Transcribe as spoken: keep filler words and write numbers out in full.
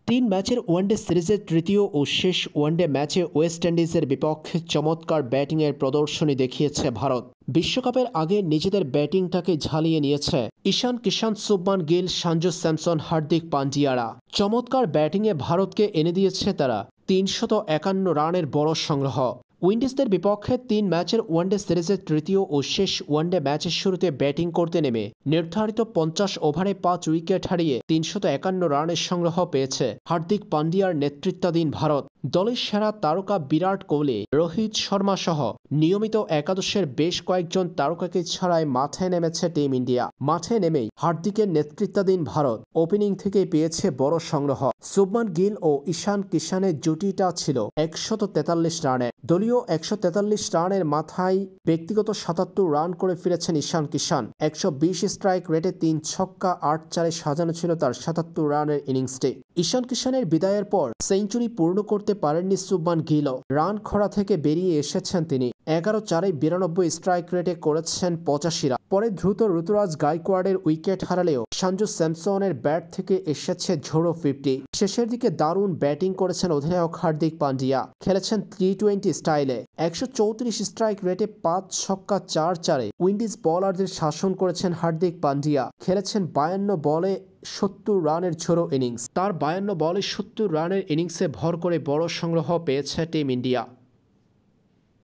তিন ম্যাচের ওয়ানডে সিরিজের তৃতীয় ও শেষ ওয়ানডে ম্যাচে ওয়েস্ট ইন্ডিজের বিপক্ষে চমৎকার ব্যাটিংয়ের প্রদর্শনী দেখিয়েছে ভারত। বিশ্বকাপের আগে নিজেদের ব্যাটিংটাকে ঝালিয়ে নিয়েছে ঈশান কিষান, শুভমান গিল, সঞ্জু স্যামসন, হার্দিক পান্ডিয়ারা। চমৎকার ব্যাটিংয়ে ভারতকে এনে দিয়েছে তারা তিনশত একান্ন রানের বড় সংগ্রহ। উইন্ডিজদের বিপক্ষে তিন ম্যাচের ওয়ানডে সিরিজের তৃতীয় ও শেষ ওয়ানডে ম্যাচের শুরুতে ব্যাটিং করতে নেমে নির্ধারিত পঞ্চাশ ওভারে পাঁচ উইকেট হারিয়ে তিনশত একান্ন রানের সংগ্রহ পেয়েছে হার্দিক পান্ডিয়ার নেতৃত্বাধীন ভারত। দলের সেরা তারকা বিরাট কোহলি, রোহিত শর্মা সহ নিয়মিত একাদশের বেশ কয়েকজন তারকাকে ছাড়াই মাঠে নেমেছে টিম ইন্ডিয়া। মাঠে নেমেই হার্দিকের নেতৃত্বাধীন ভারত ওপেনিং থেকেই পেয়েছে বড় সংগ্রহ। শুভমান গিল ও ঈশান কিষানের জুটিটা ছিল একশত তেতাল্লিশ রানে। দলীয় একশো তেতাল্লিশ রানের মাথায় ব্যক্তিগত সাতাত্তর রান করে ফিরেছেন ঈশান কিষান। একশো বিশ স্ট্রাইক রেটে তিন ছক্কা আট চারে সাজানো ছিল তার সাতাত্তর রানের ইনিংসটি। ঈশান কিষানের বিদায়ের পর সেঞ্চুরি পূর্ণ করতে পারেননি শুভমান গিলও। রান খরা থেকে বেরিয়ে এসেছেন তিনি। এগারো চারে বিরানব্বই স্ট্রাইক রেটে করেছেন পঁচাশি রান। পরে দ্রুত ঋতুরাজ গাইকোয়াড়ের উইকেট হারালেও সঞ্জু স্যামসনের ব্যাট থেকে এসেছে ঝোড়ো ফিফটি। শেষের দিকে দারুণ ব্যাটিং করেছেন অধিনায়ক হার্দিক পান্ডিয়া। খেলেছেন টি টোয়েন্টি স্টাইলে। একশো চৌত্রিশ স্ট্রাইক রেটে পাঁচ ছক্কা চার চারে উইন্ডিজ বোলারদের শাসন করেছেন হার্দিক পান্ডিয়া। খেলেছেন বায়ান্ন বলে সত্তর রানের ঝোড়ো ইনিংস। তার বায়ান্ন বলে সত্তর রানের ইনিংসে ভর করে বড় সংগ্রহ পেয়েছে টিম ইন্ডিয়া।